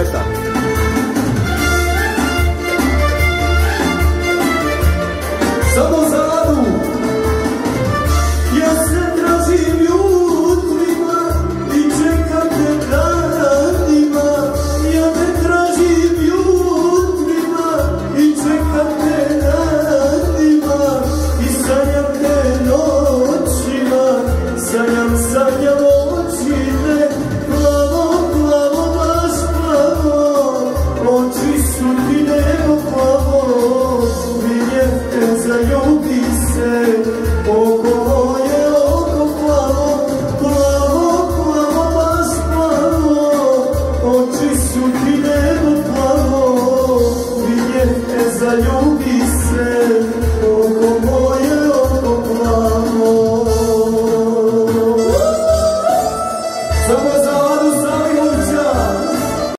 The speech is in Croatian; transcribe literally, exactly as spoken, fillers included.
Ajta. Samo za Adu. Ja se tražim jutrima i čekam te danima. Ja te tražim jutrima i čekam te danima. I sanjam te noćima, sanjam, sanjam očine. Plavo, plavo, baš plavo, oči su ti nebo plavo. Zaljubi se, oko